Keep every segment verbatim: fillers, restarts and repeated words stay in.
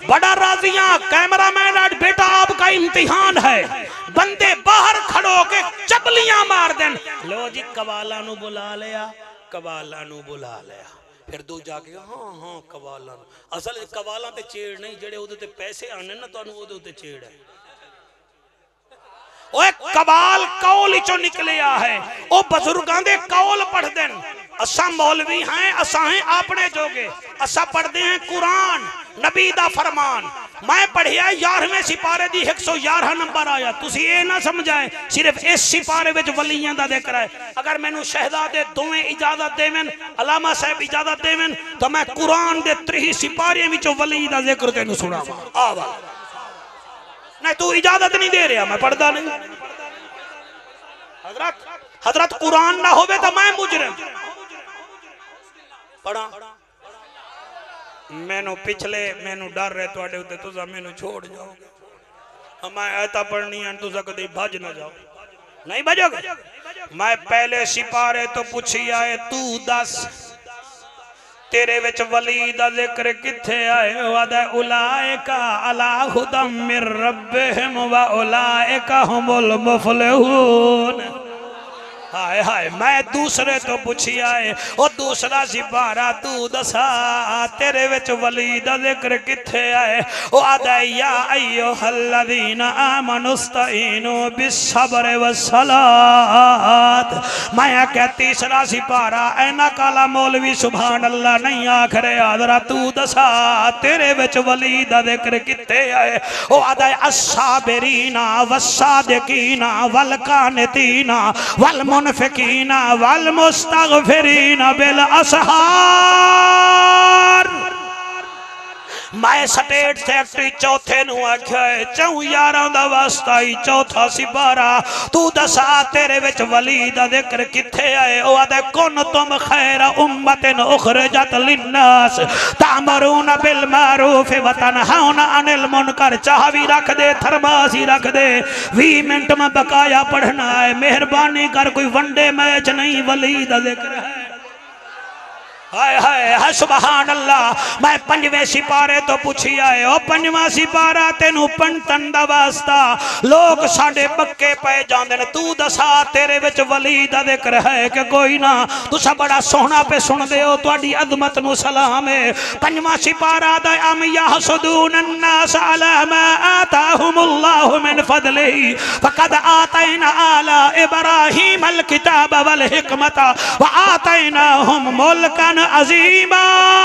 बड़ा राजियां कैमरामैन आज बेटा आपका इम्तिहान है, बंदे बाहर खड़ो के चपलियां मार देन, लो जी कवाला नू बुला लिया, कवाला नू बुला लिया, फिर दो जाके हाँ हाँ कवाला असल कवाला ते चेड़ नहीं, जेड़े उहदे ते पैसे आने ना तुहानू उहदे ते चेड़ है। ओए कबाल कौल चो निकलिया है, ओ बुजुर्गां दे कौल पढ़ देन। असा मौलवी हैं, असा हैं अपने जोगे, असा पढ़ते हैं कुरान नबी दा फरमान। मैं पढ़िया यारहवें सिपारे दी एक सौ ग्यारह नंबर आया, तुसी ये ना समझाए सिर्फ इस सिपारे विच वलियां दा जिक्र है। अगर मैनू शहजादे दोवें इजाजत देवन, अलामा साहब इजाजत देवन, तो मैं कुरान दे त्रीह सिपारे विचों वली दा जिक्र तेनू सुनावां। आवा नहीं तू इजाजत नहीं दे रहा, मैं पढ़दा नहीं। हजरत हजरत कुरान ना होवे तो मैं मुजरिम पढ़ा। मैनू पिछले मैनू डर है तुहाडे उत्ते, तुसा मैनू छोड़ जाओगे। मैं ऐता पढ़नी है, तुसा कदी भज ना जाओ, नहीं भजोगे। मैं पहले सिपारे तो पूछी आए, तू दस तेरे विच वली दा जिक्र किथे आए? वादा उलाइका अला हुदम मिर रब्बिहिम व उलाइका हुमुल मुफलिहून। हाय हाय मैं दूसरे तो पूछी आए, ओ दूसरा सिपारा तू दसा तेरे विच वली दा जिक्र किथे आए? ओ आदा या अय्युहल्लज़ीना आमनुस्तईनु बिस्सब्र वस्सलात। मैं क्या तीसरा सिपारा ऐना काला मौलवी सुभान अल्लाह नहीं आख रहे, आदरा तू दसा तेरे विच वली दा जिक्र किथे आए? ओ आदा अस्साबिरीना वस्सादिकीना वल कानितीना वल मुनफिकीना वल मुस्तगफिरीना बिल असहार। मैं स्टेट सेक्रेटरी चौथे नू आख्या है, चौं यारां दा वास्ता ही चौथा सिपारा तू दसा तेरे विच वली दा जिक्र किथे आए? ओ आदे कुन तुम खैर उम्मतिन उखरजत लिन्नास तामरून बिल मारूफ व तनहाउन अनिल मुनकर। चाह भी रख दे, थरमास ही रख दे, बीस मिनट में बकाया पढ़ना है, मेहरबानी कर, कोई वनडे मैच नहीं, वली दा जिक्र है। हाय हाय हाय सुभान अल्लाह। मैं पंजवें सिपारे तो पूछी आए, ओ पंजवा सिपारा तेनू पंटन दा वास्ता लोग साडे पक्के पे जांदे ने, तू दसा तेरे विच वली दा जिक्र है कि कोई ना? तुसा बड़ा सोहना पे सुन दे हो, तुहाडी अजमत नू सलाम है। पंजवा सिपारा दा अम यहसुदून अन्नास अला मा आताहुमुल्लाहु मिन फदलिही फकद आतैना आला इब्राहीम अल किताब वल हिकमता व आतैनाहुम मुल्कन अजीमा।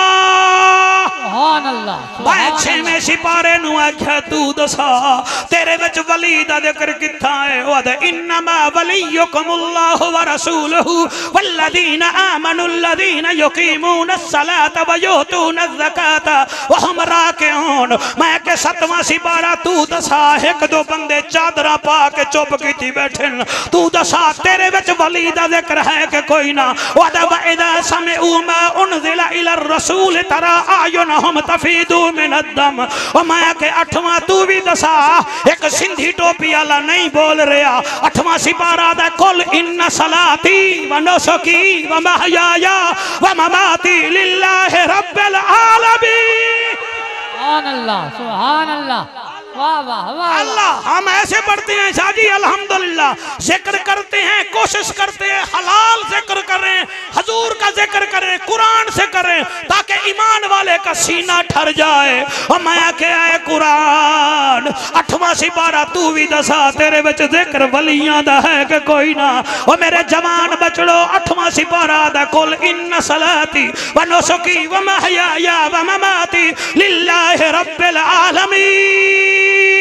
सुभान अल्लाह। मैं छेवें सिपारे नू आख्या तू दसा तेरे विच वली दा जिक्र किथा है? ओ दा इन्नमा वलियुकुमुल्लाहु व रसूलुहु वल्लदीना आमनुल्लदीना युकीमूना अस्सलाता व यूतूना ज़काता व हुम राकिऊन। मैं के सतवां सिपारा तू दसा एक दो बंदे चादरा पा के चुप कीती बैठे, तू दसा तेरे विच वली दा जिक्र है कि कोई ना? ओ दा व इदा समिउ मा उनज़िला इला रसूल तरा आयुनहुम तफीदु मिन अद्दम। ओ मैं के अठवां तू भी दसा, एक सिंधी टोपी वाला नहीं बोल रहा। अठवां सिपारा दा कुल इन्ना सलाती व नुसुकी व महयाया व ममाती लिल्लाहि रब्बिल आलमीन। सुभान अल्लाह सुभान अल्लाह। वाह वाह वाह अल्लाह। हम ऐसे पढ़ते हैं शादी अल्हम्दुलिल्लाह, जिक्र करते हैं, कोशिश करते हैं हलाल जिक्र करें, हजूर का जिक्र करें, कुरान से करें, ताकि ईमान वाले का सीना ठर जाए। और मैं क्या है कुरान अठवां सिपारा तू भी दसा तेरे विच जिक्र वलियां दा है कि कोई ना? और मेरे जवान बचड़ो अठवां सिपारा दा कुल इन्ना सलाती व नुसुकी व महयाया व ममाती लिल्लाहि रब्बिल आलमीन।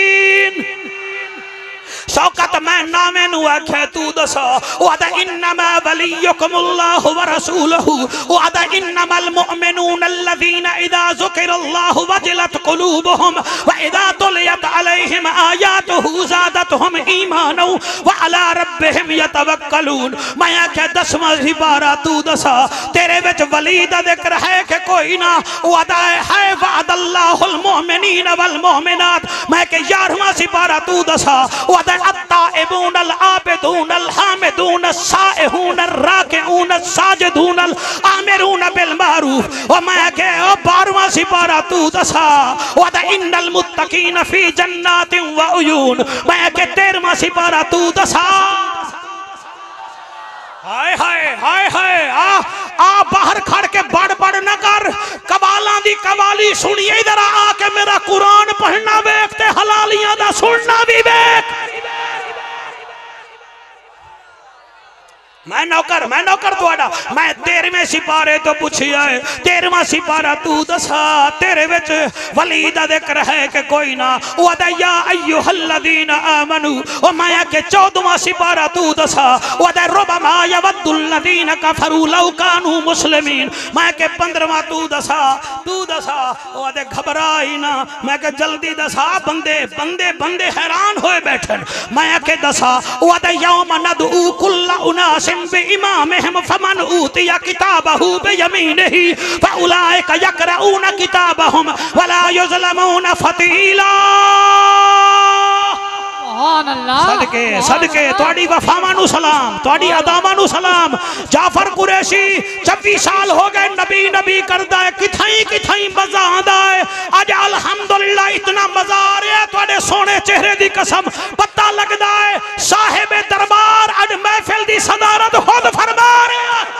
शौकत मैं नामे नु आखे तू दसा, वादा इन्नमा वलियुकुमुल्लाहु व रसूलुहु वादा इन्नमल मुमिनून अल्लज़ीना इज़ा ज़ुकिरल्लाहु वजलत क़ुलूबुहुम व इज़ा तुलियत अलैहिम आयातुहु ज़ादतहुम ईमाना व अला रब्बिहिम यतवक्कलून। मैं आखे दसवां सिपारा तू दसा तेरे विच वली दा जिक्र है कि कोई ना? वादा है वअदल्लाहुल मुमिनीन वल मुमिनात। मैं के ग्यारहवां सिपारा तू दसा वादा अत्ताइबून अल आबिदून अल हामिदून अस्साइहून अर्राकिऊन अस्साजिदून अल आमिरून बिल मारूफ। और मैं के ओ बारहवां सिपारा तू दसा व द इन्नल मुत्तकीन फी जन्नातिन व उयून। मैं के तेरहवां सिपारा तू दसा। हाय हाय हाय हाय आ आ बाहर खड़ के बड़ बड़ न कर, कवाला दी कवाली सुनिए। इधर आके मेरा कुरान पढ़ना वेख ते हलालियां दा सुनना भी वेख। मैं नौकर मैं नौकर तुहाडा। मैं तेरहवें सिपारे तो पुछिया है, तेरहवां सिपारा तू दसा तेरे विच वली दा जिक्र है कि कोई ना। वदा या अय्युहल्लज़ीना आमनू। ओ मैं के चौदहवां सिपारा तू दसा वदा रुबमा यवद्दुल्लज़ीना कफरू लौ कानू मुस्लिमीन। मैं के पंद्रहवां तू दसा तू दसा वदे घबराई ना। मैं के जल्दी दसा, बंदे बंदे बंदे हैरान होए बैठन। मैं के दसा वदा यौम नदउ कुल्ला उनास बिइमामिहिम फमन ऊतिया किताबहु बियमीनिही फउलाइका यक़रऊन किताबहुम वला युज़लमून फतीला। सदके सदके तुहाडी वफावां नू सलाम, तुहाडी अदावां नू सलाम। जाफर कुरैशी छब्बीस साल हो गए नबी नबी करदा है, किथाई किथाई मजा आंदा है। अज अल्हम्दुलिल्लाह इतना मजा आ रहा है तुहाडे सोने चेहरे दी कसम। पता लगदा है साहिब दरबार अज महफिल दी सदारत खुद फरमा रहा है।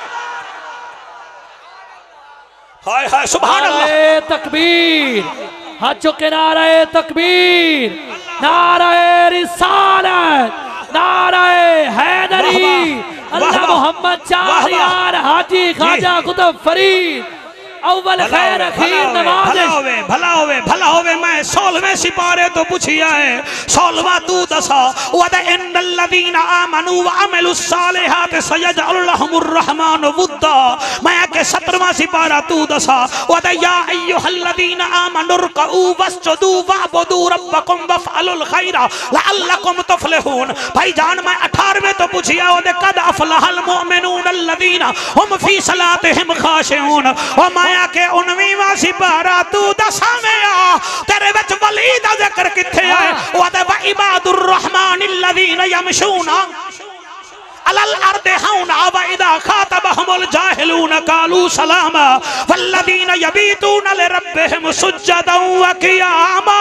हाय हाय सुभान अल्लाह। तकबीर, हाथ चुके नारे तकबीर, नारे रिसालत, नारे हैदरी, अल्लाह मोहम्मद चार यार हाजी ख्वाजा कुतुब फरीद अव्वल खैर अखीर नवाज़िश। भला होवे भला होवे भला होवे। मैं सोलहवें सिपारे तो पूछिया है, सोलहवां तू दसा वद इन्नल्लज़ीना आमनू व अमिलुस सालिहात सयजअलु लहुमुर रहमानु वुद्दा। मैं के सत्रहवां सिपारा तू दसा वद या अय्युहल्लज़ीना आमनु रकऊ वस्जुदू वअबुदू रब्बकुम वफ़अलुल खैरा लअल्लकुम तुफ़लिहून। भाई जान मैं अठारहवें तो पूछिया वद कद अफ़लहल मुमिनून अल्लज़ीना हुम फी सलातिहिम खाशिऊन। और मैं के उन्नीसवां सिपारा तू दसा में आ तेरे विच वली दा जिक्र किथे है। वद व इबादुर रहमानिल्लज़ीना यमशूना अलल अर्दि हौना व इदा खातबहुमुल जाहिलून कालू सलामा वल्लज़ीना यबीतून लिरब्बिहिम सुज्जदन व क़ियामा।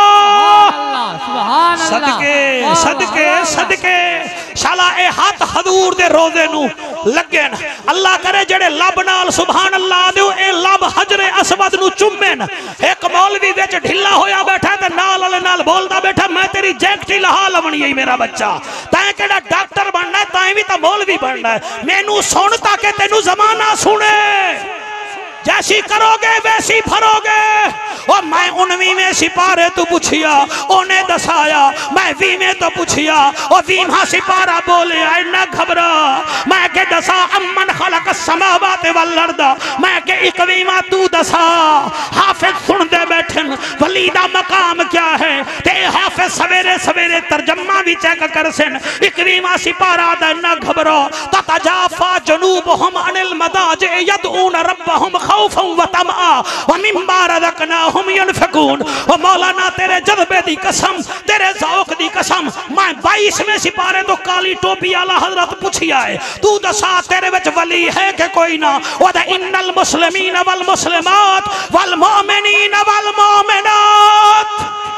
सदके सदके सदके शाला ए हाथ हजूर दे रोजे नू लगे न। अल्लाह करे जेड़े लब नाल सुभान अल्लाह दे ए लब हजरे असवद नू चुम्मेन। एक मौलवी विच ढिला होया बैठा ते नाल वाले नाल बोलदा बैठा मैं तेरी जैकेट ही लहा लवणी है मेरा बच्चा। तैं केड़ा डॉक्टर बनना है, तैं भी तो मौलवी बनना है। मैनू सुन ताके तेनू जमाना सुने, जैसी करोगे वैसी फरोगे। और मैं उन्नीसवें सिपारे तो पूछिया उन्हें दसाया। मैं वीवें तो पूछिया और वीमा सिपारा बोले आए ना घबरा। मैं के दसा अम्मन खलक समावात वल अर्द। मैं के इकवीमा तू दसा। हाफिज सुन दे बैठन वलीदा मकाम क्या है ते हाफिज सवेरे सवेरे तर्जमा भी चेक कर सन। इकवीमा सिपारा दा ना घबरा। ततजाफा जुनूबहुम अनिल मदाजिअ यदऊन रब्बहुम खौफन व तमआ व मिम्मा रज़क़नाहुम यनफिकून। ओ मौलाना तेरे जज्बे दी कसम, तेरे ज़ौक़ दी कसम, मैं बाईसवें सिपारे तो काली टोपी आला हजरत पूछिया है तू दसा तेरे विच वली है कि कोई ना। वद इन्नल मुस्लिमीन वल मुस्लिमात वल मुमिनीन वल मुमिनात।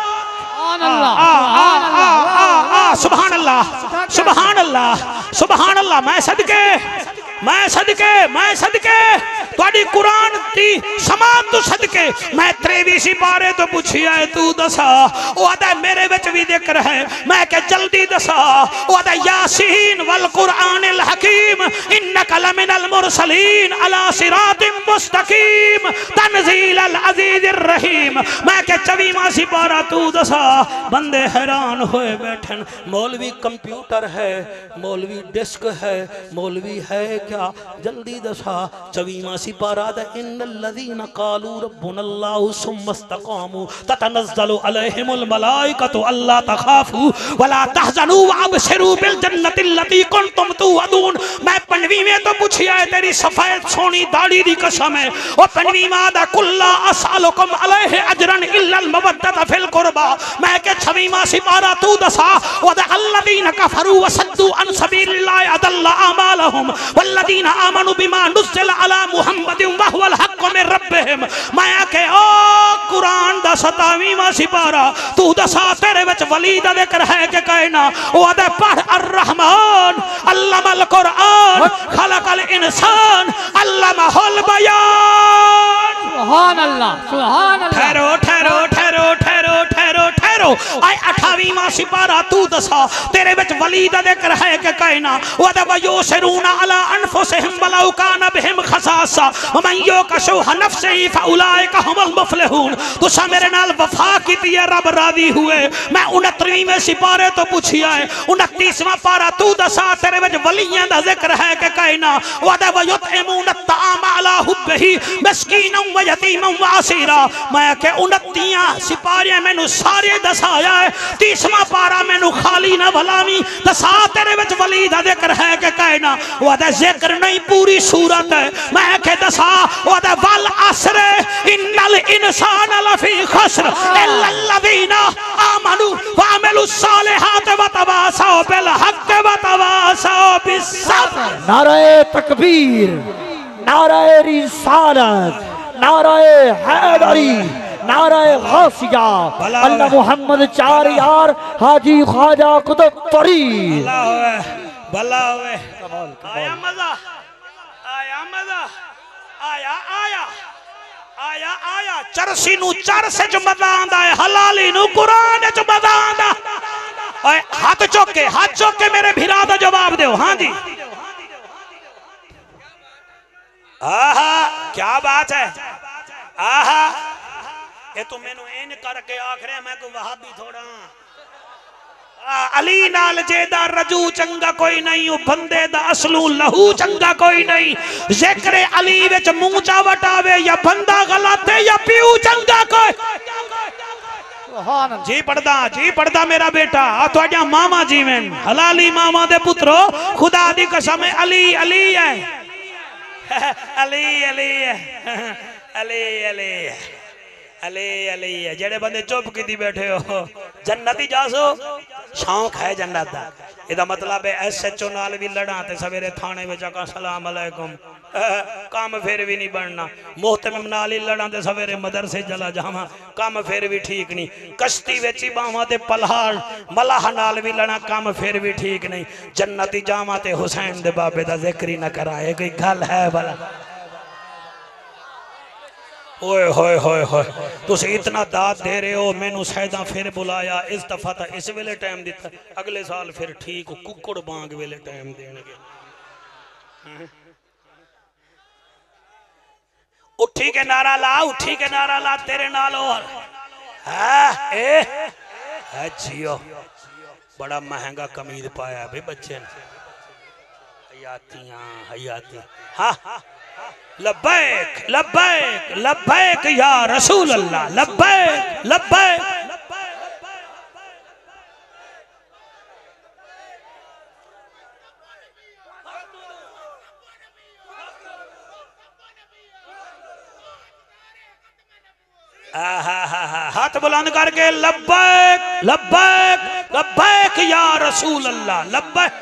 सुभान अल्लाह सुभान अल्लाह सुभान अल्लाह। मैं सदके मैं सदके मैं सदके तुहाडी कुरान दी समात तो सदके। मैं त्रेवी सिपारे तो पूछिया है तू दसा। ओ आदा मेरे विच भी जिक्र है। मैं के जल्दी दसा। ओ आदा यासीन वल कुरानिल हकीम इन्नका लमिनल मुरसलीन अला सिरातिम मुस्तकीम तनजीलल अजीजिर रहीम। मैं के चौबीसवां सिपारा तू दसा। बंदे हैरान होए बैठन। मौलवी कंप्यूटर है, मौलवी डिस्क है, मौलवी है क्या? जल्दी दसा। चौबीसवां सिपारा दा इन्नल्लज़ीना क़ालू रब्बुनल्लाहु सुम्मा इस्तक़ामू ततनज़्ज़लु अलैहिमुल मलाइकतु अल्ला तख़ाफ़ू वला तहज़नू वअबशिरू बिल जन्नतिल्लती कुन्तुम तुअदून। मैं पंजवीं में तो पूछिया है तेरी सफेद सोनी दाढ़ी दी कसम है ओ पंजवी मां दा कुल्ला असलुकुम अलैहि अजरन इल्लल मवद्दत फिल कुरबा मैं के छवी मां सिपारा तू दसा ओ द अल्लदीन कफरू वसद्दू अन सबीलिल्लाह अदल्ला अमालहुम वल्लदीन आमनु बिमा नुज़िल अला मुहम्मदिन व हुवल हक़्क़ु मिन रब्बिहिम मैं के ओ कुरान दा सतावीं मां सिपारा तू दसा तेरे विच वली दा जिक्र है कि कहना ओ दे पढ़ अर रहमान अल्लमल कुरान खलकल इंसान अल्लमहुल बयान सुभान अल्लाह सुभान अल्लाह। ठहरो ठहरो ठहरो ठहरो ठहरो ठहरो आय अठावीं मां सिपारा तू दसा तेरे विच वली दा जिक्र है कि कहना व युसिरूना अला अनफुसिहिम वलौ काना बिहिम खसासा व मन युकशुह नफ्सिही फउलाइका हुमुल मुफलिहून। तुसा मेरे नाल वफा कीती है रब राजी हुए। मैं उनतीसवीं में सिपारे तो पूछिया है उनतीसवां पारा तू दसा तेरे विच वलियां दा जिक्र है कि कहना व युतइमून अत्ताम अला हुब्बिही मिस्कीनन व यतीमन व असीरा। मैं के उनतीस सिपारे मैनू सारे दसाया है तीसवां पारा मैनू खाली ना भलावी दसा तेरे विच वली दा जिक्र है कि कहना वदा जिक्र नहीं पूरी सूरत है। मैं के दसा वदा वल असर इन्नल इंसान लफी खस्र इल्लल्लज़ीना आमनू व अमिलुस सालिहात व तवासौ बिल हक़्क़ि व तवासौ बिस सब्र। नाराए तकबीर, नाराए रिसालत, नाराए हैदरी, नाराए गासिया, अल्लाह मोहम्मद चार यार हाजी ख्वाजा कुतुब फरीद। भला होवे भला होवे आया मजा आया मजा आया आया आया आया चरसी नु चरस च मजा आंदा है हलाली नु कुरान च मजा आंदा। ओए हाथ चुक के हाथ चुक के मेरे भिरा दा जवाब दो। हां जी आहा क्या बात है आहा ये तो मैनू इन करके आखरे मैं कोई वहाबी थोड़ा अली नाल जेदा रजू चंगा कोई नहीं बंदे दा असलू लहू चंगा कोई नहीं। जिक्र अली विच मुंह चा वटावे या बंदा गलत है या पीऊ चंगा कोई। जी पढ़दा जी पढ़दा मेरा बेटा तुहाडियां मामा जीवन हलाली मामा दे पुत्रो खुदा दी कसम अली अली है अली अली अली अली अले अले जेड़े बंदे चुप की बैठे हो जन्नत ही जासो शौक है जन्नत दा। इदा मतलब है एस एच ओ नाल भी लड़ा ते सवेरे थाने में जाकर सलाम अलैकुम काम फिर भी नहीं बनना। मोहतमिम नाल ही लड़ा ते सवेरे मदरसे चला जावा काम फिर भी ठीक नहीं। कश्ती विच ही बावां ते पल्हाड़ मलाह नाल भी लड़ा काम फिर भी ठीक नहीं। जन्नत ही जावा ते हुसैन दे बाबे दा जिक्र ही ना कराए कोई गल है भला। ओए होए होए होए तुस इतना दाद दे रहे हो मैनू सैदा फिर बुलाया इस दफा तो इस वेले टाइम दिता अगले साल फिर ठीक कुकड़ बांग वेले टाइम देंगे। उठी के नारा ला उठी के नारा ला तेरे नाल और है ए है जियो बड़ा महंगा कमीज पाया भाई बच्चे ने हयातियां हयाती हाँ लब्बैक लब्बैक लब्बैक या रसूल अल्लाह लब्बैक लब्बैक। हाथ बुलंद करके लब्बैक लब्बैक लब्बैक या रसूल अल्लाह लब्बैक।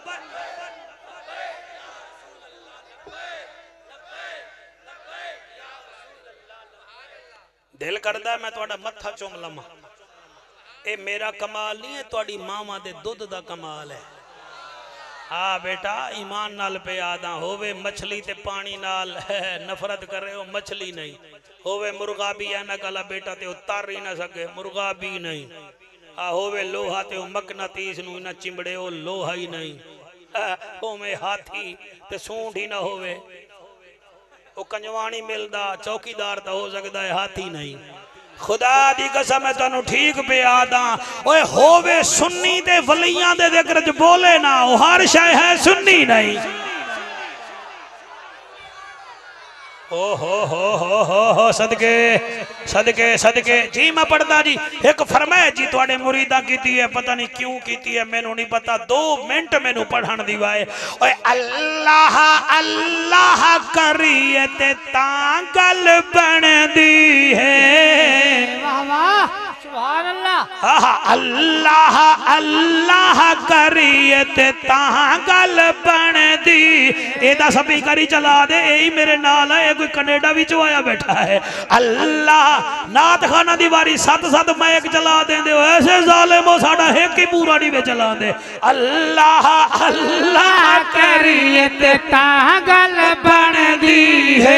दिल करदा मैं तुहाडा मत्था चुम लमा ए मेरा कमाल नहीं है तुहाडी मावां दे दुध दा कमाल है। हाँ बेटा ईमान नाल पे आदा होवे मछली ते पानी नाल नफरत कर रहे हो मछली नहीं होवे मुर्गा भी है ना कला बेटा ते उतार ही ना सके मुर्गा भी नहीं आ होवे लोहा ते मकनातीस नू ना चिमड़े ओ लोहा ही नहीं होवे हाथी ते सूंड ही ना होवे ओ कंजवानी मिलदा चौकीदार तो हो सकता है हाथी नहीं। खुदा दी कसम है तुहानू ठीक पे आदा ओए होवे सुन्नी ते वलियां दे जिक्र च बोले ना ओ हर शय है सुन्नी नहीं। ओ हो हो हो हो हो सदके सदके सदके जी मैं पढ़दा जी एक फरमाया जी तुहाडे मुरीदा कीती है पता नहीं क्यों कीती है मैनू नहीं पता दो मिनट मैनू पढ़न दी वाए ओए अल्लाह अल्लाह करिए ते तां गल बनदी है वाह वाह सुभान अल्लाह आहा अल्लाह अल्लाह करिए ते तां गल बनदी एदा सभी करी चला दे यही मेरे नाल है कोई कनेडा विच आया बैठा है अल्लाह नात खाना दी वारी सत सत मैक चला देंदे हो ऐसे जालिमो साडा एक ही पूरा नहीं वे चला दे अल्लाह अल्लाह करिए ते तां गल बनदी है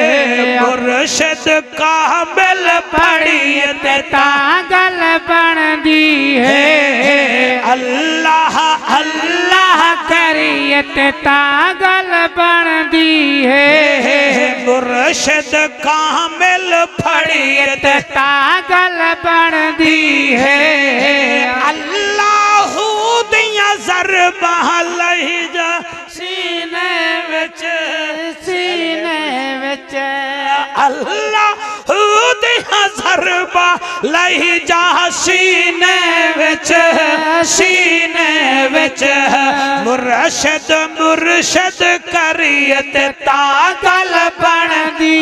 मुर्शिद कामिल पढ़िए ते तां गल बनदी है अल्लाह अल्लाह करिए ते तां गल बनदी है मुर्शिद कामिल पढ़िए ते तां गल बनदी है अल्लाह दियां ज़रबां लही जा सीने विच सीने विच अल्लाह दियां ज़रबां लही जा सीने विच सीने विच मुर्शिद मुर्शिद करिए ते तां गल बनदी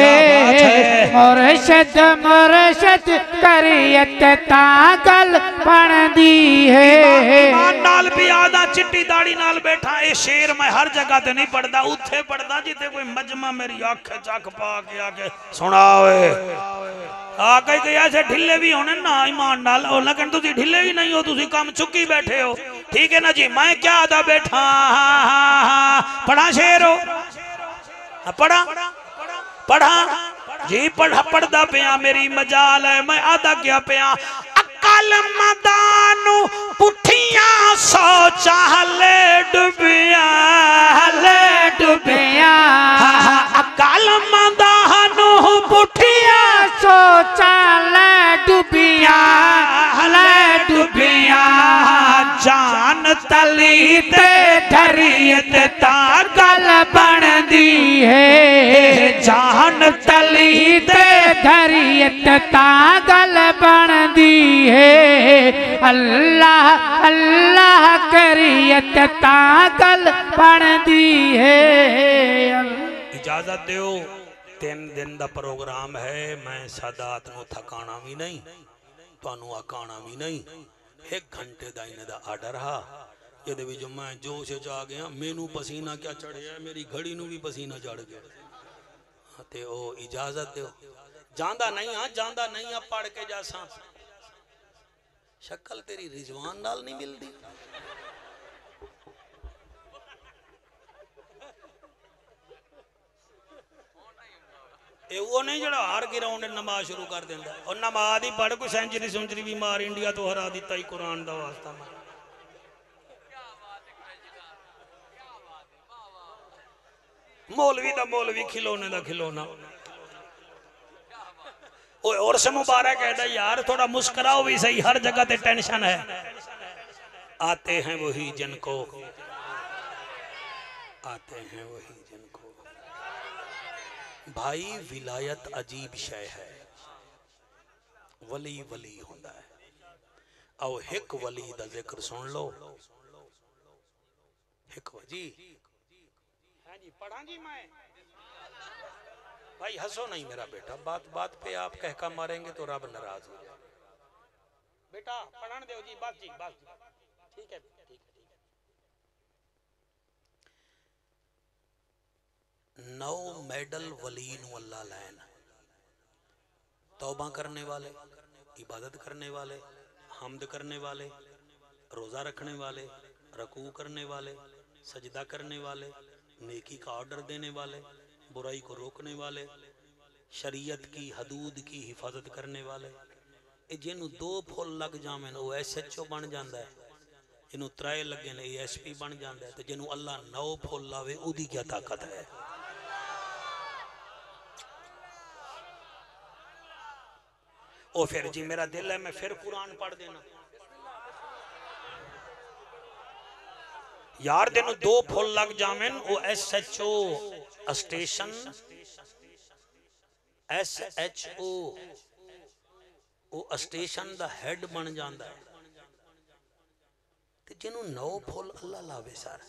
है मुर्शिद मुर्शिद करिए ते तां गल बनदी है ईमान नाल भी आदा चिट्टी दाढ़ी नाल बैठा ये शेर मैं हर जगह ते नहीं पढ़दा उत्थे पढ़दा जिथे कोई मजमा मेरी अख चख पा के आके सुना ओए आ कई कई ऐसे ढिले भी होने ना ईमान नाल ओ लेकिन तुसी ढिले ही नहीं हो तुसी काम चुकी बैठे हो ठीक है ना जी मैं क्या आदा बैठा पढ़ा शेर हो पढ़ा पढ़ा जी पढ़ा पढ़दा पिया मेरी मजाल है मैं आदा क्या पिया अकल मदानू पुठिया सोचा ले डुबिया ले डुबिया अकल मदानू पुठिया सोचा ले डुबिया ले डुबिया जान तली ते धरियत तां गल बनदी है जान तली ते धरियत तां गल बनदी है अल्लाह अल्लाह करियत तां गल बनदी है इजाजत दो तीन दिन का प्रोग्राम है मैं सादात नूं थकाना भी नहीं तुहानूं आकाना भी नहीं एक घंटे का इन्हें दा आर्डर हा ये मैं जोश च आ गया मैनू पसीना क्या चढ़िया मेरी घड़ी नू भी पसीना चढ़ गया ते ओ इजाजत दो जांदा नहीं हाँ जांदा नहीं हाँ पढ़ के जासा शक्ल तेरी रिजवान नाल नहीं मिलती ए वो नहीं जड़ा हार गिराउंड नमाज शुरू कर देंदा और नमाज ही पढ़ कोई सेंचुरी सेंचुरी भी मार इंडिया तो हरा दिता ही कुरान दा वास्ता मैं मौलवी दा मौलवी खिलौने दा खिलौना ओए और से मुबारक है यार थोड़ा मुस्कुराओ भी सही हर जगह ते टेंशन है आते हैं वही जिनको आते हैं वही जिनको भाई विलायत अजीब शय है वली वली होता है आओ हिक वली दा जिक्र सुन लो हिक जी हाँ जी पढ़ा जी मैं भाई हंसो नहीं मेरा बेटा बात बात पे आप कहका मारेंगे तो रब नाराज हो जाए बेटा पढ़न दो जी बस जी बस ठीक है ठीक है ठीक है नौ मेडल वली नु अल्लाह लैन तौबा करने वाले इबादत करने वाले हमद करने वाले रोजा रखने वाले रकू करने वाले सजदा करने वाले नेकी का ऑर्डर देने वाले बुराई को रोकने वाले शरीयत की हदूद की हिफाजत करने वाले जिन्हों दो फुल लग जावे वो एस एच ओ बन जाता है जिन्हों त्रै लगे ने एस पी बन जाता है तो जिन्हों अल्लाह नौ फुल लावे उदी क्या ताकत है ओ फिर जी मेरा दिल है मैं फिर कुरान पढ़ देना यार तेन दो फुल लग जावे वो S H O station S H O वो स्टेशन का हैड बन जाता है। ते जिन्हों नौ फुल अल्लाह लावे सर,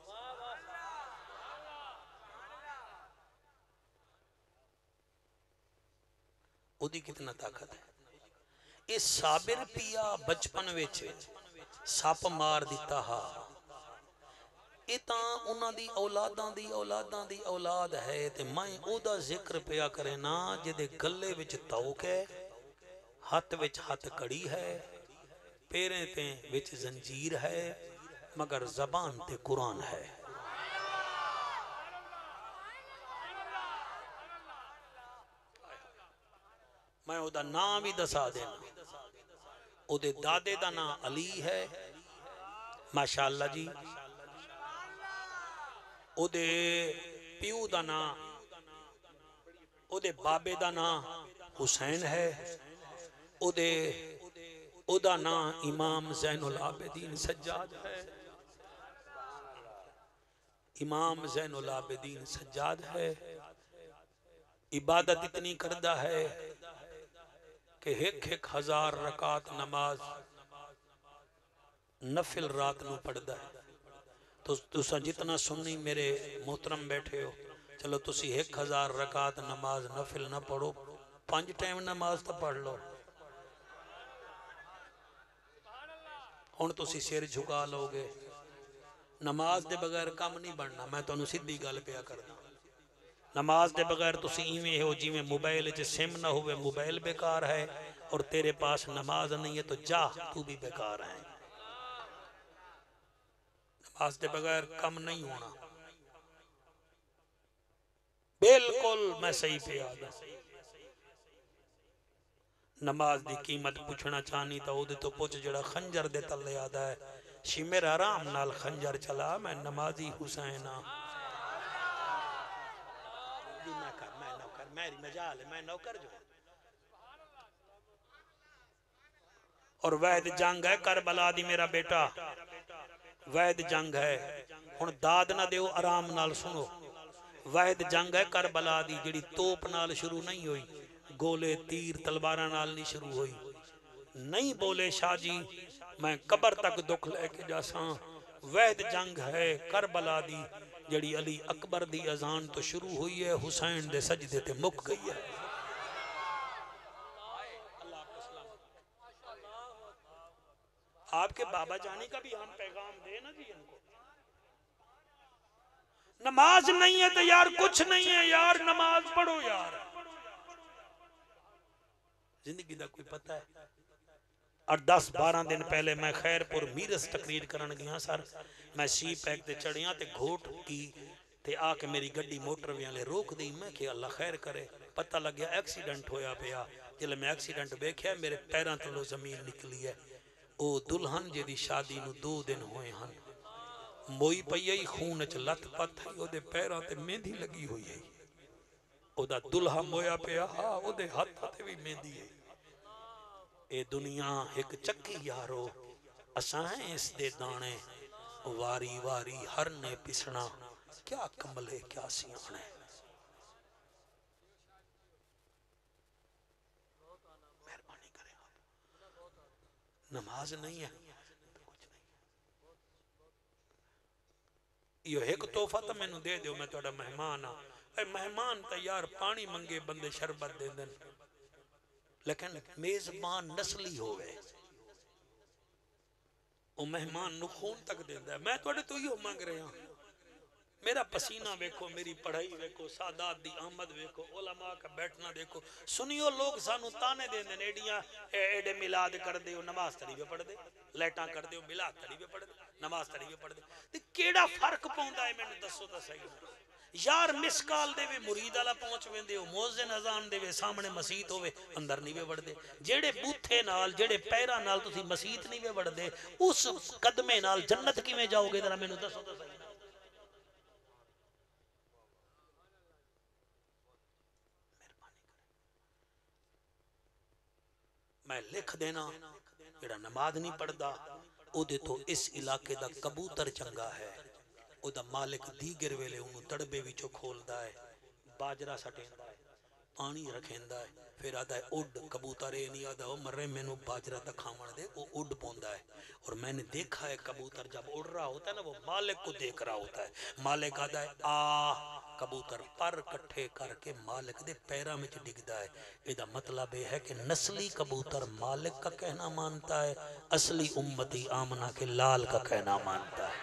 ओदी कितना ताकत है। इस साबिर पिया बचपन विच सप मार दिता हा, ये तां उन्हां दी औलादां दी औलादां दी औलाद है। ते मैं ओदा जिक्र पिया करे ना जिहदे गले विच तौक है, हथ विच हथ कड़ी है, पैरें ते विच जंजीर है, मगर जबान ते कुरान है। मैं ओदा नाम भी दसा देना, ओदे दादे दा नाम अली है माशाअल्लाह जी, ओदे प्यू दा नाम, ओदे बाबे दा नाम हुसैन है, ओदे ओदा नाम इमाम ज़ैनुल आबिदीन सज्जाद है। इमाम ज़ैनुल आबिदीन सज्जाद है। इबादत इतनी करदा है कि एक एक हजार रकात नमाज नफिल रात नू पढ़दा है। तो तुसा जितना सुन्नी मेरे मोहतरम बैठे हो, चलो तुसी एक हजार रकात नमाज नफिल ना पढ़ो, पांच टाइम नमाज तो पढ़ लो। हुण तुसी सिर झुका लोगे, नमाज के बगैर काम नहीं बनना। मैं तुहानू सीधी गल पिया करदा, नमाज के बगैर तुसी इवें हो जिवें मोबाइल च सिम ना होवे, मोबाइल बेकार है, और तेरे पास नमाज नहीं है तो जा तू भी बेकार है। नमाज के बगैर कम नहीं होना, बिल्कुल मैं सही पे आ गया। नमाज की कीमत पूछना चाहनी तो उहदे तो पुछ जड़ा खंजर दे तले आता है, शिमेर आराम नाल खंजर चला, मैं नमाजी हुसैन हाँ। मैं कर मैं नौकर, मेरी मजाल है, मैं नौकर जो। और वैद जंग है करबला दी मेरा बेटा, वैद जंग है। हुण दाद ना दिओ, आराम नाल सुनो। वैद जंग है करबला दी, जिहड़ी तोप नाल शुरू नहीं हुई, गोले तीर तलवारां नाल नहीं शुरू हुई। नहीं बोले शाह जी मैं कबर तक दुख लेके जासा। वैद जंग है करबला दी, जिहड़ी अली अकबर दी अजान तो शुरू हुई है, हुसैन दे सजदे ते मुक गई है। आपके बाबा जानी का भी हम पैगाम दे ना जी इनको। नमाज नहीं है तो यार कुछ नहीं है यार, नमाज पढ़ो यार। जिंदगी का कोई पता है। और दस बारह दिन पहले मैं खैरपुर मीरस तकरीर करन गया सर, मैं सी पैक ते चढ़िया ते घोट की ते आके मेरी गड्डी मोटरवे वाले रोक दी। मैं कि अल्लाह खैर करे, पता लग गया एक्सीडेंट होया पिया। जिले मैं एक्सीडेंट वेख्या मेरे पैरों तलों जमीन निकली है। ओ दुल्हन जिहदी शादी नूं दो दिन होए हन, मोई पई है, खून च लत पत है, ओदे पैरों ते मेहंदी लगी हुई है। ओदा दुल्हा मोया पिया, हाँ ओदे हथ ते भी मेहंदी है। ए दुनिया एक चक्की यारो, असां हैं इस दे दाने, वारी वारी हर ने पिसना, क्या कमले क्या सियाने। मेहरबानी करें आप, नमाज नहीं है तो कुछ नहीं है। यो एक तोहफा तो मैनू दे दो, मैं तुहाडा मेहमान हाँ। मेहमान तो यार पानी मंगे बंदे शरबत दे देन, लेकिन मेजबान नस्ली होवे, वो मेहमान नू खून तक देंदा है। मैं तुहाडे तो इहो मंग रहा, मेरा पसीना वेखो, मेरी पढ़ाई वेखो, सादात दी आमद वेखो, उलमा का बैठना देखो। सुनियो लोग सानू ताने देंदे ने, एडियां एडे मिलाद कर दे, नमाज तड़ी वे पढ़ दे, लाइटां कर दे, मिलाद तड़ी वे पढ़ दे, नमाज तड़ी वे पढ़ दे। ते केड़ा फर्क पौंदा है मैनू दसो तो सही यार। मिस कॉल देवे मुरीद वाला पहुंच वेंदे हो, मुअज्जिन अजान देवे सामने मसीत होवे अंदर नहीं वे वड़दे। जेड़े बूथे नाल जेड़े पैरां नाल तुसी मसीत नहीं वे वड़दे, उस कदमे नाल जन्नत किवें जाओगे जरा मैनू दसो तो सही। मैं लिख देना जेड़ा नमाज नहीं पढ़दा ओदे तो इस इलाके दा कबूतर चंगा है। ओदा मालिक दीगर वेले उन्होंने तड़बे विचों खोलदा है, बाजरा सटेंदा है, पानी रखेंदा है, फिर आता है उड कबूतर ये नहीं आता वो मर्रे मैनू बाजरा तक खावन दे, वो उड पौंदा है। और मैंने देखा है कबूतर जब उड़ रहा होता है ना वो मालिक को देख रहा होता है, मालिक आता है आ कबूतर पर कट्ठे करके मालिक दे पैरों में डिगदा है। इसका मतलब यह है कि नस्ली कबूतर मालिक का कहना मानता है, असली उम्मती आमना के लाल का कहना मानता है।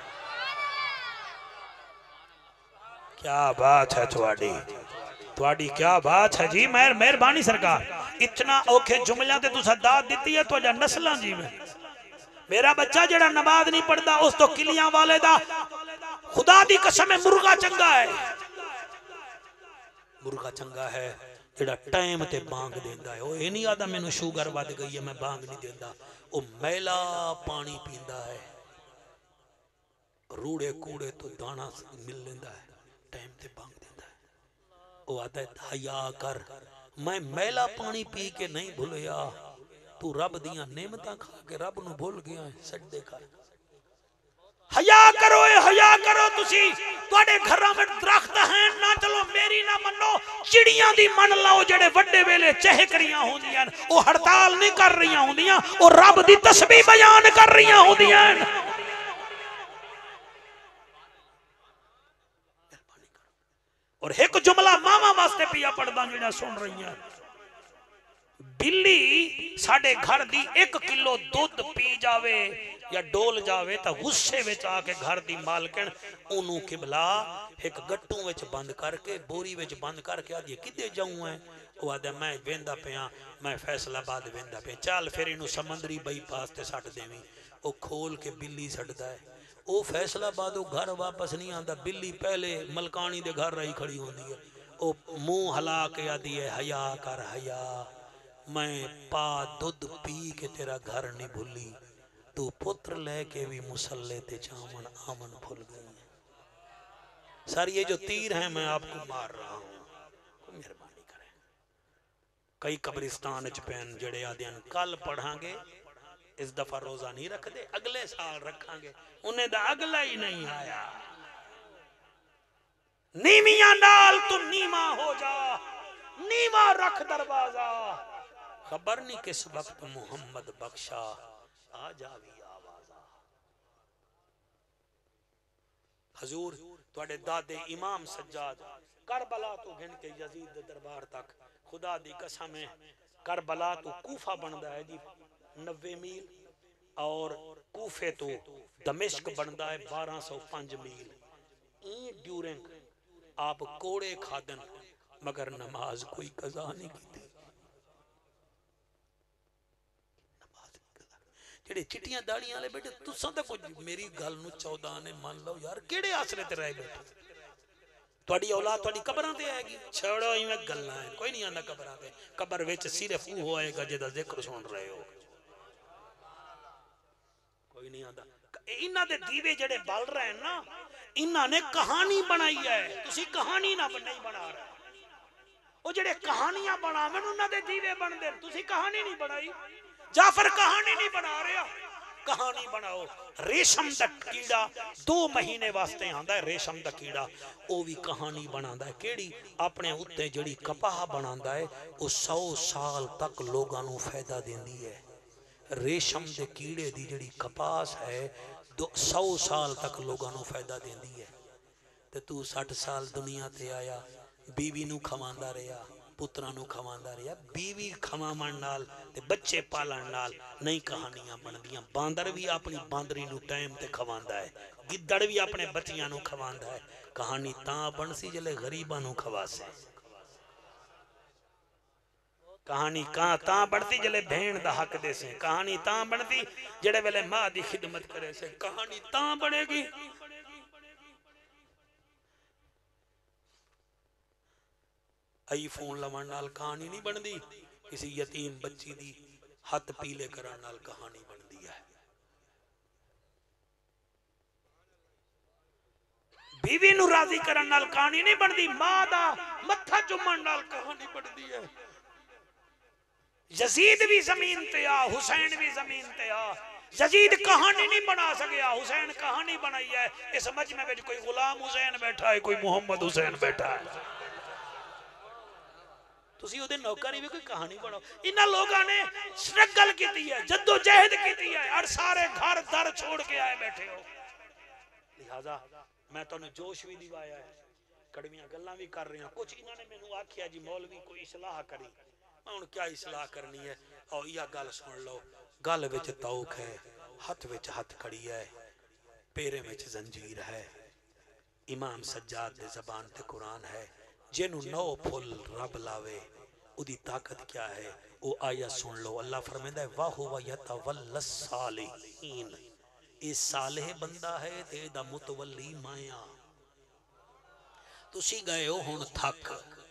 क्या बात है थोड़ी थोड़ी क्या बात है जी। मेहर मेहरबानी सरकार, इतना औखे जुमलियां ते तुसा दात दिती है तो नस्लां जी में। मेरा बच्चा जड़ा नमाज नहीं पढ़ता उस तो किलियां वाले दा खुदा दी कसम है मुर्गा चंगा है, मुर्गा चंगा है जड़ा टाइम ते बांग देंदा है। वो ये नहीं आता मैनू शुगर वध गई है मैं बांग नहीं देंदा, वो मैला पानी पींदा है, रूड़े कूड़े तो दाना मिल लेंदा है, टाइम ते बांग देंदा है। वो आता है हया कर, मैं मैला पानी पी के नहीं भूलिया, तू रब दियां नेमतां खा के रब नू भूल गया है। सजदे कर, हया करो ए हया करो। तुसी तुहाडे घरां में दरख्त हैं ना, चलो मेरी ना मनो, चिड़ियां दी मन लाओ जेड़े वड्डे वेले चहकरियां होंदियां, ओ हड़ताल नहीं कर रही होंदियां, ओ रब दी तस्बीह बयान कर रही होंदियां। और एक जुमला मामा वास्ते पिया पढ़दा जेड़ा सुन रही है, बिल्ली साडे घर दी एक किलो दूध पी जावे या डोल जावे तो गुस्से विच आके घर दी मालकन ओनू किबला एक गट्टू विच बंद करके बोरी विच बंद करके आदि किदे जाऊं है। वो आदे मैं वेंदा पिया, मैं फैसलाबाद वेंदा पिया, चल फिर इनू समंदरी बाईपास ते सट देवी। वो खोल के बिल्ली सटदा है, वो फैसलाबाद घर वापस नहीं आता, बिल्ली पहले मलकानी दे घर रही खड़ी होंदी है। वो मुंह हला के आदि है हया कर हया, मैं पा दूध पी के तेरा घर नहीं भूली, तू पुत्र लेके भी मुसल्ले ते जामन आमन भूल गई। सर ये जो तीर है मैं आपको मार रहा हूं, मेहरबानी करें। कई कब्रिस्तान च पैन जड़े आदि कल पढ़ांगे, इस दफा रोजा नहीं रखते, अगले साल रखांगे, उन्हें दा अगला ही नहीं आया। नीमिया नाल तू नीमा हो जा, नीमा रख दरवाजा, खबर नहीं किस वक्त मोहम्मद बख्शा आ जावी आवाजा। हजूर तुहाडे दादे इमाम सज्जाद करबला तो घिन के यजीद दे दरबार तक, खुदा दी कसम है करबला तो कूफा बनदा है जी नब्बे मील, और कूफे तो दमिश्क बनदा है बारह सौ पांच मील। ई ड्यूरिंग आप कोड़े खादन मगर नमाज कोई कज़ा नहीं की। जेड़े चिट्टियां दाड़ियां वाले बेटे तुसां तां कुछ मेरी गल नूं चौदह ने मान लो यार, केड़े आसरे ते रह बैठे। तुहाडी औलाद तुहाडी कबरां ते आएगी, छोड़ो इवें गल्लां है, कोई नहीं आंदा कबरां ते। कबर विच सिर्फ वो आएगा जिहदा जिक्र सुन रहे हो, कोई नहीं आंदा। इन्हां दे दीवे जेड़े बल रहे हैं ना, इन्हां ने कहानी बनाई है, तुसी कहानी ना नहीं बना रहे। वो जेड़े कहानियां बनावन उन्हां दे दीवे बनदे, तुसी कहानी नहीं बनाई। जाफर कहानी नहीं बना रहा, कहानी बनाओ। रेशम दा कीड़ा दो महीने वास्ते आंदा है, रेशम दा कीड़ा वो भी कहानी बनांदा है। केड़ी अपने उत्ते जड़ी कपाह बनांदा है वो सौ साल तक लोगां नूं फायदा देंदी है। रेशम दे कीड़े दी जड़ी कपास है दो सौ साल तक लोगां नूं फायदा देंदी है। ते तू साठ साल दुनिया ते आया, बीवी नूं खवांदा रहा, पुत्रा नूं खवांदा रहा। बीवी खवावन नाल ते बच्चे पालन नाल नहीं कहानियां बनदियां। बांदर भी अपनी बांदरी नूं टाइम ते खवांदा है, गिद्दड़ भी अपने बच्चियां नूं खवांदा है। कहानी तां बनसी जले गरीबां नूं खवासे, कहानी कां तां बनती जले भेण दा हक देसे, कहानी तां बनती जेड़े वेले मां दी खिदमत करे से, कहानी तां बनेगी। आई फोन लवन नाल कहानी नहीं बनती, किसी यतीम बच्ची दी हथ पीले करन नाल कहानी बनती है। बीवी नूं राजी करन नाल कहानी नहीं बनती, मां दा मत्था चुम्मन नाल कहानी बनती है। यजीद भी जमीन ते आ, हुसैन भी जमीन ते आ। यजीद कहानी नहीं बना सकिया, हुसैन कहानी बनाई है। इस मजमे में कोई गुलाम हुसैन बैठा है, कोई मोहम्मद हुसैन बैठा है। तुसी ओदे नौकर ही भी कोई कहानी पढ़ो। इन्हां लोगों ने स्ट्रगल की है, जद्दोजहद की है और सारे घर दर छोड़ के आए बैठे हो। लिहाजा मैं तुहानू जोश भी दिवाया है, कड़वियां गल्लां भी कर रही हूं। कुछ इन्होंने मैनू आखिया जी मौलवी कोई इसलाह करी, मैं हुण क्या इसलाह करनी है। और यह गल सुन लो, गल विच तौक है, हथ विच हथ खड़ी है, पेरे विच जंजीर है। इमाम सज्जाद दे ज़बान ते कुरान है, जिन्हों नौ फुल रब लावे उदी ताकत क्या है। वो आया सुन लो, अल्लाह फरमांदा है वाह हुवा यतवल्लस सालिहीन, ये सालेह बंदा है ते दा मुतवल्ली माया। तुसी गए हो हुण थक,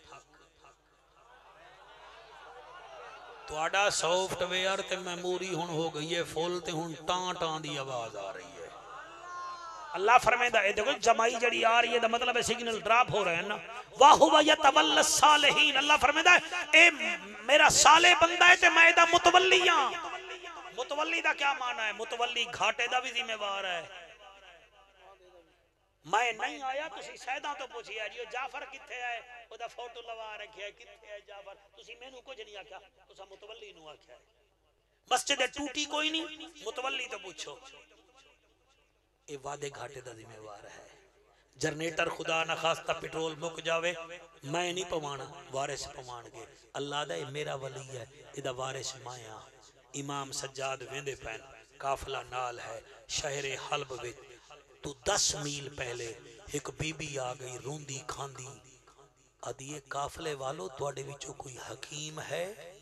तुहाडा सॉफ्टवेयर ते मेमोरी हुण हो गई है फुल ते हुण टां टां दी आवाज आ रही है। अल्लाह फरमांदा है देखो जमाई जड़ी आ रही है दा मतलब है सिग्नल ड्रॉप हो रहे हैं ना। वाह हुवा यतवल्लस सालिहीन, अल्लाह फरमांदा है ए मेरा साले बंदा है ते मैं दा मुतवल्ली हां। मुतवल्ली दा क्या माना है? मुतवल्ली घाटे दा भी जिम्मेवार है। मैं नहीं आया तुसी सैदा तो पूछिया जी जाफर किथे है, ओदा फोटो लगा रखिया है, किथे है जाफर? तुसी मेनू कुछ नहीं आख्या, तुसा मुतवल्ली नु आख्या है। मस्जिद टूटी कोई नहीं, मुतवल्ली तो पूछो। ये वादे घाटे का जिम्मेवार है। जनरेटर खुदा ना खास्ता पेट्रोल मुक जावे, मैं नहीं पवाना, वारिस पवाणगे। अल्लाह दा मेरा वली है, इदा वारिस माया। इमाम सज्जाद वेंदे पैन, काफला नाल है शहरे हल्ब विच। तू दस मील पहले एक बीबी आ गई रोंदी खांदी, अदिए काफले वालों तुहाडे विचों कोई हकीम है?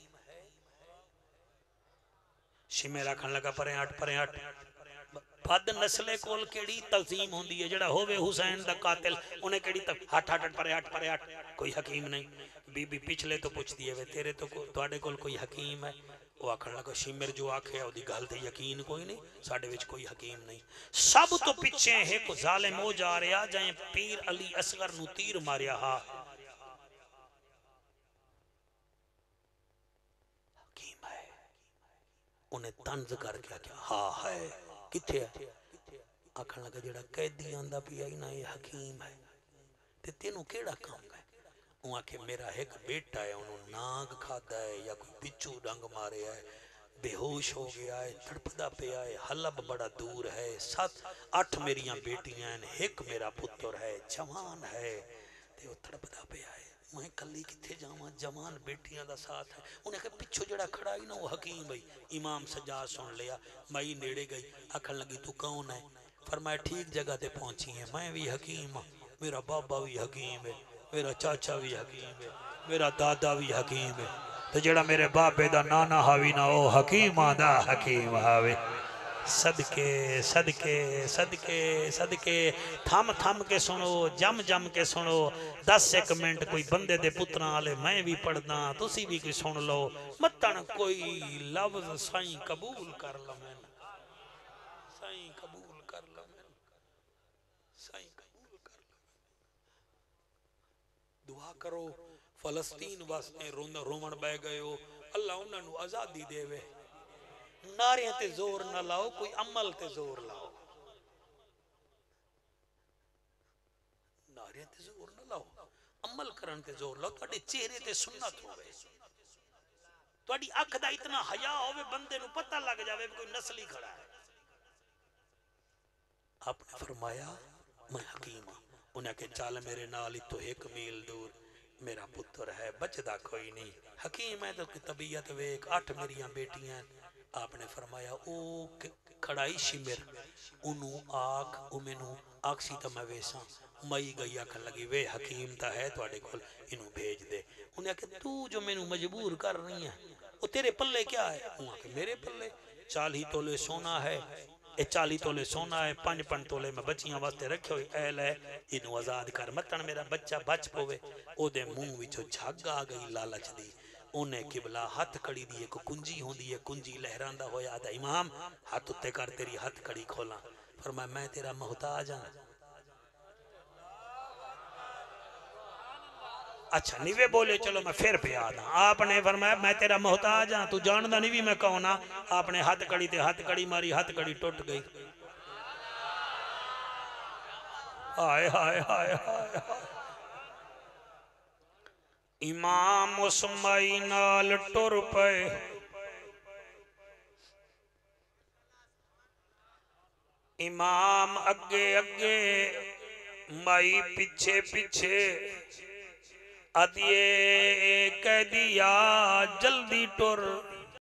शिमे रखन लगा परे हट परे हट। बद नस्ले कोल केड़ी तज़ीम होंदी है, जेड़ा होवे हुसैन दा कातिल उन्हें केड़ी तक हट हट परे हट परे हट, कोई हकीम नहीं। बीबी पिछले तो पुछदी है वे तेरे तो तुहाडे कोल कोई हकीम है? वो आखन लगा शिमर जो आखे ओदी गल ते यकीन कोई नहीं, साडे विच कोई हकीम नहीं। सब तो पिछे एक जालिम हो जा रहा जाए पीर अली असगर नु तीर मारिया। हा हकीम है, उन्हें तंज करके आख्या हा है, किथे है? आखन लगा जेड़ा कैदी आंदा पिया ना ये हकीम है, ते तेनू केड़ा काम है? वो आखे मेरा एक बेटा है, उन्होंने नाग खादा है या कोई बिच्छू डंग मारे है, बेहोश हो गया है, तड़पदा पिया है, हलब बड़ा दूर है, सात अठ मेरिया बेटियां हैं, एक मेरा पुत्र है जवान है, ते वो तड़पदा पिया है, मैं कली किथे जावां, जवान बेटियां दा साथ है। उन्हें कहा पिछो जड़ा खड़ा ही ना वो हकीम भाई। इमाम सज्जाद सुन लिया, मई नेड़े गई, आखन लगी तू कौन है? फरमाया ठीक जगह ते पहुंची है, मैं भी हकीम, मेरा बाबा भी हकीम है, मेरा चाचा भी हकीम है, मेरा दादा भी हकीम है, तो जेड़ा मेरे बाबे दा नाना हावी ना ओ हकीम आदा हकीम हावे। सदके सदके सदके सदके थम थम के सुनो, जम जम के सुनो। दस एक मिनट कोई बंदे दे पुत्रा वाले मैं भी पढ़दा, तुसी भी कोई सुन लो। मतन कोई लफ्ज साईं कबूल कर लवें, साईं कबूल कर लवें, साईं कबूल कर लवें। दुआ करो फलस्तीन वास्ते रोन रोमन बह गए हो, अल्लाह उन्होंने आज़ादी देवे। नारे ते जोर न लाओ, कोई अमल ते जोर लाओ। नारे ते जोर न लाओ, अमल करन ते जोर लाओ। तुहाडे चेहरे ते सुन्नत होवे, तुहाडी अख दा इतना हया होवे, बंदे नूं पता लग जावे कोई नस्ली खड़ा है। आपने फरमाया मैं हकीम हां। उन्हें के चल मेरे नाल तो एक मील दूर मेरा पुत्र है, बचदा कोई नहीं। हकीम है तो तबीयत वेख, अठ मेरिया बेटियां। आपने फरमाया ओ खड़ाई शिमिर उन्नू आख, ओ मैनू आखसी तो मैं वेसा। मई गई आखन लगी वे हकीम ता है तुहाडे कोल, इनू भेज दे। उन्हें आख्या तू जो मैनू मजबूर कर रही है वो तेरे पल्ले क्या है? उन्हें आख्या मेरे पल्ले चाली तोले सोना है, ए चाली तोले सोना है, पंज पंज तोले मैं बच्चियां वास्ते रखे हुए ऐल है, इनू आजाद कर, मतन मेरा बच्चा बच पवे। ओदे मुंह विचों झग आ गई लालच दी। उन्हें किबला हथ कड़ी दी एक कुंजी होंदी है, कुंजी लहरांदा होया आदा इमाम हाथ उत्ते कर तेरी हथ कड़ी खोला। फरमाया मैं तेरा मोहताज हां। अच्छा नीवे बोले चलो मैं फिर पे आदा। आपने फरमाया मैं तेरा मोहताज हां, तू जानदा नहीं भी मैं कौन हां। आपने हथ कड़ी ते हथ कड़ी मारी, हथ कड़ी टुट गई। हाय हाय हाय हाय हाय। इमाम उस माई नाल टुर पे इमाम अगे अगे माई पीछे पीछे अदिए कह दिया जल्दी टुर